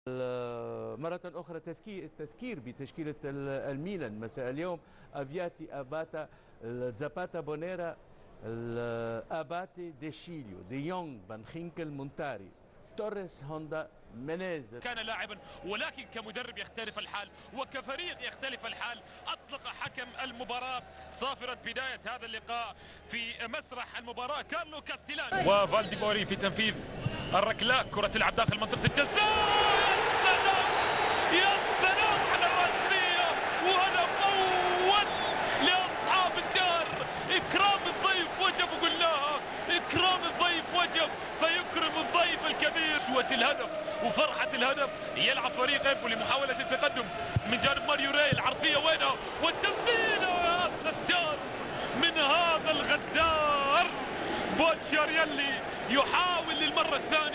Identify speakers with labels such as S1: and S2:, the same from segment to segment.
S1: مرة أخرى التذكير بتشكيلة الميلان مساء اليوم: أبياتي، أباتا، زاباتا، بونيرا، أباتي، ديشيليو، دي يونغ، فان خينكل، مونتاري، توريس، هوندا، مينيز.
S2: كان لاعبا ولكن كمدرب يختلف الحال وكفريق يختلف الحال. أطلق حكم المباراة صافرة بداية هذا اللقاء في مسرح المباراة كارلو كاستيلان وفالديبوري في تنفيذ الركلة. كرة تلعب داخل منطقة الجزاء. يا سلام على الرأسية، وهدف أول لأصحاب الدار. إكرام الضيف وجب، قلناها إكرام الضيف وجب، فيكرم الضيف الكبير. شوة الهدف وفرحة الهدف. يلعب فريق إمبولي محاولة التقدم من جانب ماريو راي. العرضية وينها والتسديدة يا ستار من هذا الغدار بوتشاريلي. يحاول للمرة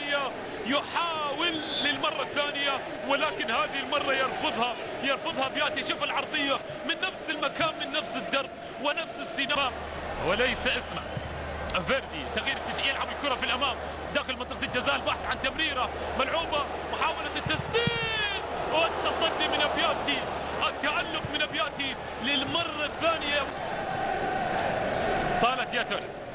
S2: الثانية ولكن هذه المرة يرفضها بياتي. شوف العرضية من نفس المكان، من نفس الدرب ونفس السينما، وليس اسمه فيردي. تغيير الاتجاه، يلعب الكرة في الأمام داخل منطقة الجزاء. البحث عن تمريرة ملعوبة، محاولة التسديد والتصدي من أبياتي، التألق من أبياتي للمرة الثانية. طالت يا تونس.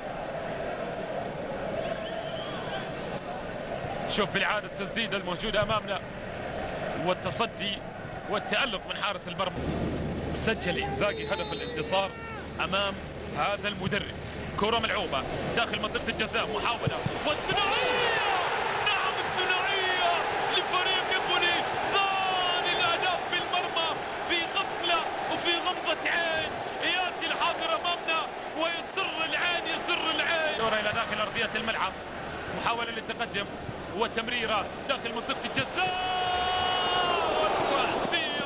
S2: شوف بالعادة التسديدة الموجودة أمامنا والتصدي والتألق من حارس المرمى. سجل إنزاغي هدف الانتصار أمام هذا المدرب. كرة ملعوبة داخل منطقة الجزاء، محاولة والثنائية. نعم الثنائية لفريق إمبولي. ثاني الأهداف في المرمى في غفلة وفي غمضة عين. يأتي الحاضر أمامنا ويسر العين. كرة إلى داخل أرضية الملعب، محاولة للتقدم وتمريرة داخل منطقة الجزاء، والرأسية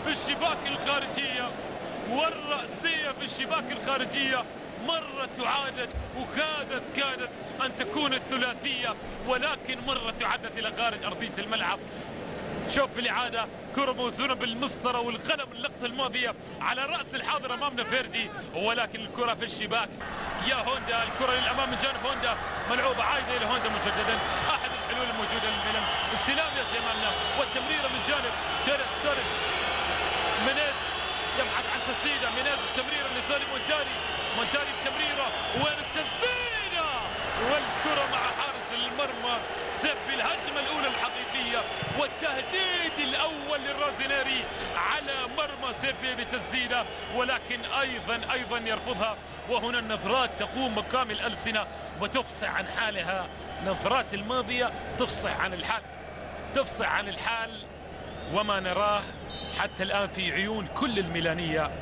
S2: في الشباك الخارجية. مرة تعادت وكادت أن تكون الثلاثية، ولكن مرة تعدت إلى خارج أرضية الملعب. شوف في الإعادة كرة موزونة بالمسطرة والقلم اللقطة الماضية على رأس الحاضر أمامنا فيردي، ولكن الكرة في الشباك. يا هوندا، الكرة للأمام من جانب هوندا، ملعوبة عايدة إلى هوندا مجددا. أحد الحلول الموجودة للميلان. استلام يأتي أمامنا والتمريرة من جانب توريس. مينيز يبحث عن تسديدة. مينيز التمريرة لسالم مونتاري التمريرة وين التسديدة، والكرة مع حارس المرمى سب الهجمة الأولى الحقيقية والتهديد الأول للرازينيري على مرمى سيبي بتسديدة، ولكن أيضا يرفضها. وهنا النظرات تقوم مقام الألسنة وتفصح عن حالها. نظرات الماضية تفصح عن الحال وما نراه حتى الآن في عيون كل الميلانية.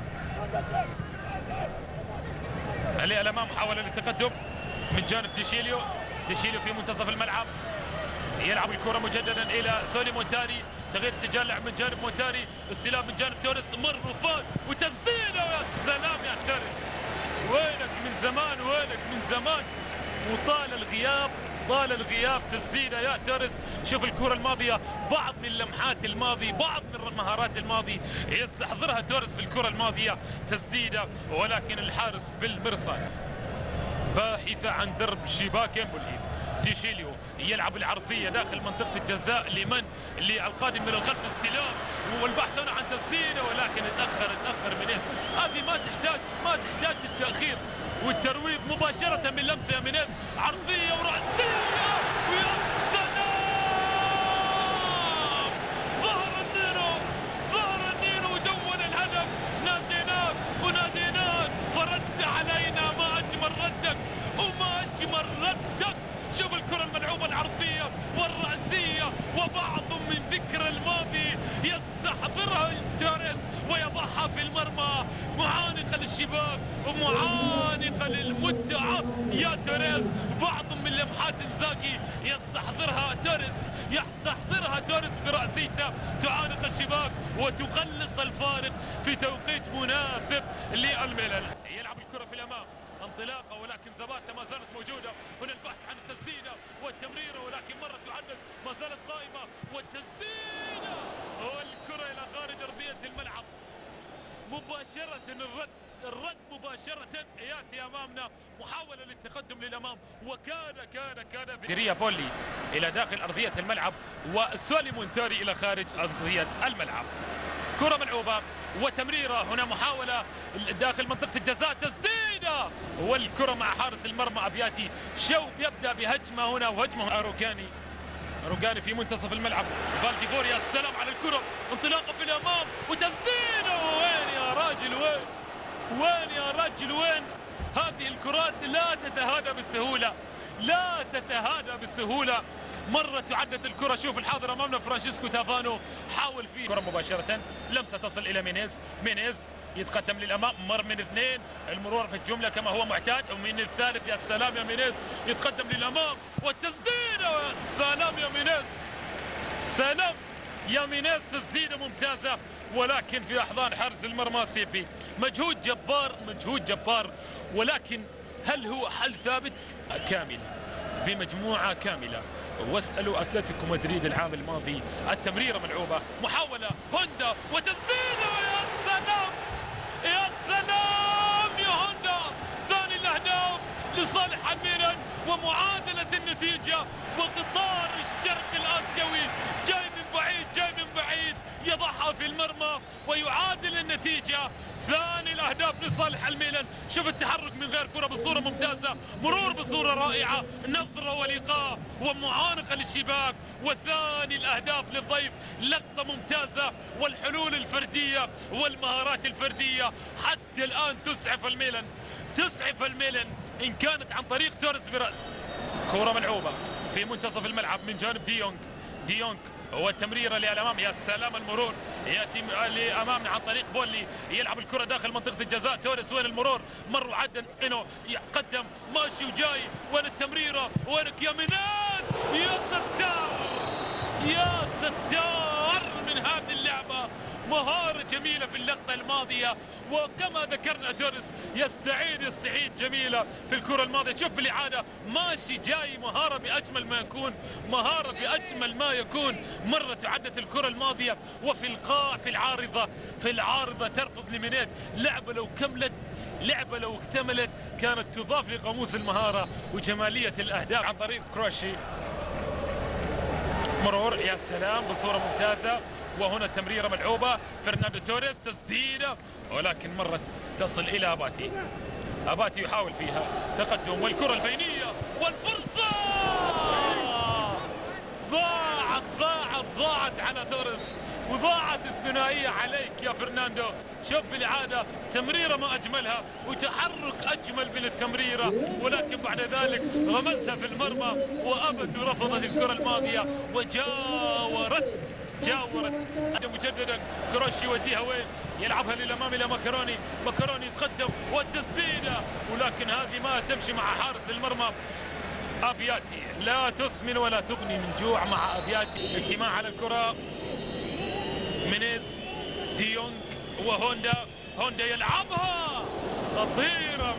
S2: اللي الأمام محاولة للتقدم من جانب ديشيليو في منتصف الملعب. يلعب الكرة مجددا إلى سولي مونتاري. تغيير اتجاه اللعب من جانب مونتاري. استلام من جانب توريس، مر وفات وتسديده. يا سلام يا توريس، وينك من زمان وطال الغياب تسديده يا توريس. شوف الكرة الماضية، بعض من لمحات الماضي، بعض من مهارات الماضي يستحضرها توريس في الكرة الماضية تسديده، ولكن الحارس بالمرصاد باحث عن درب شباك إمبولي. ديشيليو يلعب العرضية داخل منطقة الجزاء للقادم من الخلف. استلام والبحث هنا عن تسديده، ولكن اتأخر مينيز. هذه ما تحتاج للتأخير والترويض، مباشرة من لمسة يا مينيز. عرضية ورأسية ويا سلام. ظهر النيرو ودون الهدف. ناديناك فرد علينا. ما أجمل ردك شوف الكرة الملعوبة العرضية والرأسية، وبعض من ذكر الماضي يستحضرها توريس ويضعها في المرمى، معانقة للشباك ومعانقة للمتعة يا توريس. بعض من لمحات إنزاغي يستحضرها توريس برأسيته، تعانق الشباك وتقلص الفارق في توقيت مناسب للميلان. يلعب الكرة في الأمام، انطلاقه ولكن زباتا ما زالت موجوده. هنا البحث عن التسديده والتمريره، ولكن مره تعدد، ما زالت قائمه والتسديده والكره الى خارج ارضيه الملعب. مباشره الرد مباشرة ياتي امامنا، محاولة للتقدم للامام، وكان ديريا بولي الى داخل ارضية الملعب وسولي مونتاري الى خارج ارضية الملعب. كرة ملعوبة وتمريرة، هنا محاولة داخل منطقة الجزاء، تسديدة والكرة مع حارس المرمى أبياتي. شوط يبدأ بهجمة هنا وهجمة أروغاني في منتصف الملعب، فالديفور يا سلام على الكرة، انطلاقة في الأمام وتسديدة. وين يا راجل وين يا راجل وين؟ هذه الكرات لا تتهادى بسهولة، مرة تعدت الكرة. شوف الحاضر امامنا فرانشيسكو تافانو، حاول فيه كرة مباشرة، لمسة تصل الى مينيز يتقدم للامام، مر من اثنين، المرور في الجملة كما هو معتاد، ومن الثالث يا سلام يا مينيز يتقدم للامام والتسديدة، يا سلام يا مينيز، سلام يا مينيز، تسديدة ممتازة ولكن في احضان حارس المرمى سيبي. مجهود جبار، ولكن هل هو حل ثابت؟ كامل بمجموعة كاملة. واسألوا أتلتيكو مدريد العام الماضي، التمريرة ملعوبة، محاولة هوندا وتسديدة، يا سلام يا هوندا، ثاني الأهداف لصالح الميلان ومعادلة النتيجة. وقطار الشرق الآسيوي جاي من بعيد يضعها في المرمى ويعادل النتيجة. ثاني الأهداف لصالح الميلان. شوف التحرك من غير كرة بصورة ممتازة، مرور بصورة رائعة، نظرة ولقاء ومعانقة للشباك. وثاني الأهداف للضيف، لقطة ممتازة والحلول الفردية والمهارات الفردية حتى الآن تسعف الميلان إن كانت عن طريق توريس برأس. كرة ملعوبة في منتصف الملعب من جانب ديونج والتمريرة للأمام، يا سلام المرور يأتي لأمامنا عن طريق بولي، يلعب الكرة داخل منطقة الجزاء. توريس وين المرور؟ مر عدن إنه يقدم ماشي وجاي، وين التمريرة؟ وينك يا ميناز؟ يا ستار من هذه اللعبة، مهارة جميلة في اللقطة الماضية. وكما ذكرنا توريس يستعيد جميلة في الكرة الماضية. شوف بالإعادة ماشي جاي، مهارة بأجمل ما يكون. مرة تعدت الكرة الماضية وفي القاع في العارضة ترفض لمينيت. لعبة لو اكتملت كانت تضاف لقاموس المهارة وجمالية الأهداف عن طريق كروشي. مرور يا سلام بصورة ممتازة، وهنا التمريرة ملعوبة، فرناندو توريس تسديدة ولكن مرت تصل إلى أباتي يحاول فيها تقدم، والكرة البينية والفرصة ضاعت على توريس، وضاعت الثنائية عليك يا فرناندو. شوف بالإعادة تمريرة ما أجملها وتحرك أجمل من التمريرة، ولكن بعد ذلك غمزها في المرمى وأبت ورفضت الكرة الماضية وجاورت مجددا. كروشي يوديها وين؟ يلعبها للأمام إلى ماكروني يتقدم والتسديدة، ولكن هذه ما تمشي مع حارس المرمى أبياتي. لا تسمن ولا تغني من جوع مع أبياتي. اجتماع على الكرة، مينيز، ديونج وهوندا يلعبها خطيرة،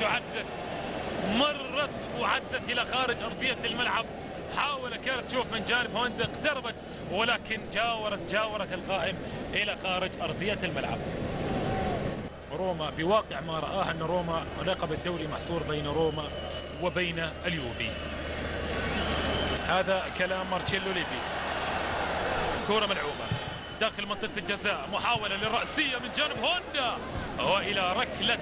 S2: مرت وعدت إلى خارج أرضية الملعب. حاول كانت تشوف من جانب هوندا، اقتربت ولكن جاورت القائم إلى خارج أرضية الملعب. روما بواقع ما رآه أن روما لقب الدوري محصور بين روما وبين اليوفي. هذا كلام مارتشيلو ليبي. كرة ملعوبة داخل منطقة الجزاء، محاولة للرأسية من جانب هوندا وإلى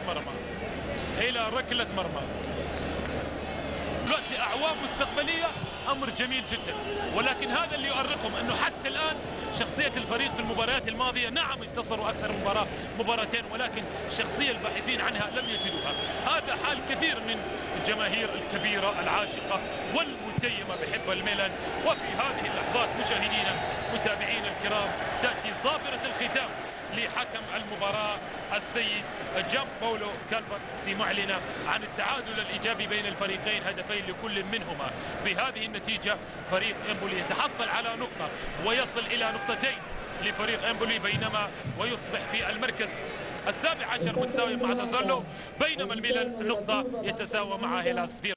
S2: ركلة مرمى. دلوقتي أعوام مستقبلية أمر جميل جدا، ولكن هذا اللي يؤرقهم أنه حتى الآن شخصية الفريق في المباريات الماضية نعم انتصروا أكثر مباراتين، ولكن شخصية الباحثين عنها لم يجدوها. هذا حال كثير من الجماهير الكبيرة العاشقة والمتيمة بحب الميلان. وفي هذه اللحظات مشاهدينا متابعينا الكرام تأتي صافرة الختام لحكم المباراة السيد جان باولو كالفاتسي، معلنة عن التعادل الإيجابي بين الفريقين، هدفين لكل منهما. بهذه النتيجة فريق إمبولي يتحصل على نقطة ويصل إلى نقطتين لفريق إمبولي، بينما ويصبح في المركز ال17 متساوي مع ساسولو، بينما الميلان نقطة يتساوى مع هيلاس فيرا.